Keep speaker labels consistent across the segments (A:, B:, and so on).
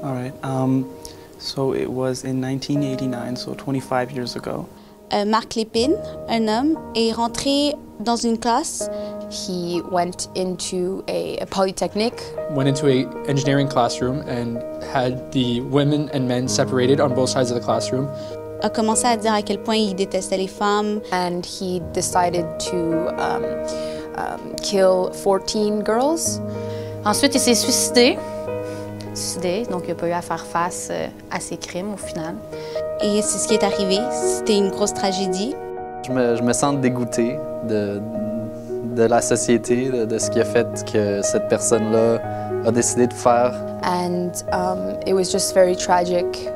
A: All right. So it was in 1989, so 25 years ago.
B: Marc Lépine, un homme, est rentré dans une classe.
C: He went into a polytechnic.
D: Went into an engineering classroom and had the women and men separated on both sides of the classroom.
B: A commencé à dire à quel point il détestait les femmes.
C: And he decided to kill 14 girls.
E: Ensuite, il s'est suicidé. Donc il n'a pas eu à faire face à ses crimes au final.
B: Et c'est ce qui est arrivé. C'était une grosse tragédie.
F: Je me sens dégoûté de la société, de ce qui a fait que cette personne-là a décidé de faire.
C: And it was just very tragic.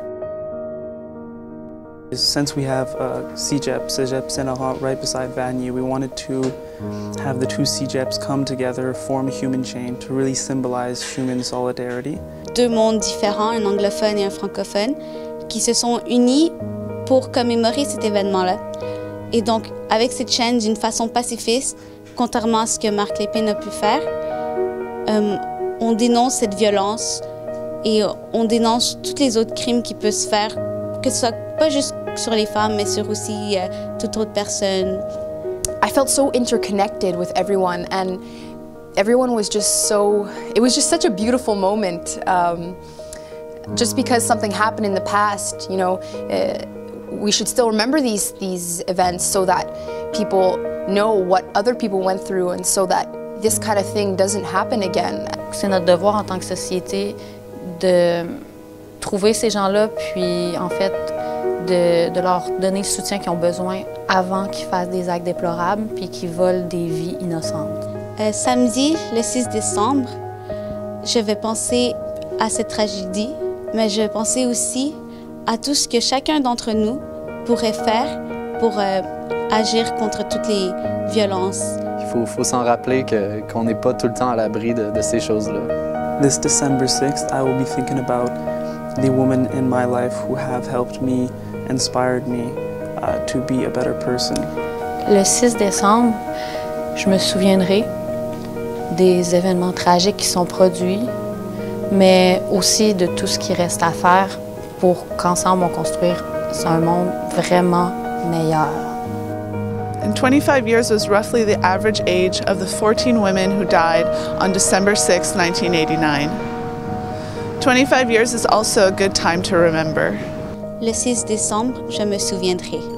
A: Since we have Cégep Saint-Laurent right beside Vanier, we wanted to have the two Cégeps come together, form a human chain to really symbolize human solidarity.
B: Deux mondes différents, un anglophone et un francophone, qui se sont unis pour commémorer cet événement-là. Et donc, avec cette chaîne, d'une façon pacifiste, contrairement à ce que Marc Lépine a pu faire, on dénonce cette violence et on dénonce tous les autres crimes qui peuvent se faire, que ce soit pas juste sur les femmes, mais sur aussi toute autre personne.
C: I felt so interconnected with everyone, and everyone was just so, it was just such a beautiful moment. Just because something happened in the past, you know, we should still remember these events so that people know what other people went through and so that this kind of thing doesn't happen again.
E: C'est notre devoir en tant que société de trouver ces gens-là, puis en fait de leur donner le soutien qu'ils ont besoin avant qu'ils fassent des actes déplorables puis qu'ils volent des vies innocentes.
B: Samedi, le 6 décembre, je vais penser à cette tragédie, mais je vais penser aussi à tout ce que chacun d'entre nous pourrait faire pour agir contre toutes les violences.
F: Il faut s'en rappeler qu'on n'est pas tout le temps à l'abri de ces choses-là.
A: This December 6th, I will be thinking about the women in my life who have helped me, inspired me to be a better person.
E: Le 6 décembre, je me souviendrai des événements tragiques qui sont produits, mais aussi de tout ce qui reste à faire pour qu'ensemble on construise un monde vraiment meilleur.
G: And 25 years was roughly the average age of the 14 women who died on December 6, 1989. 25 years is also a good time to remember.
B: Le 6 décembre, je me souviendrai.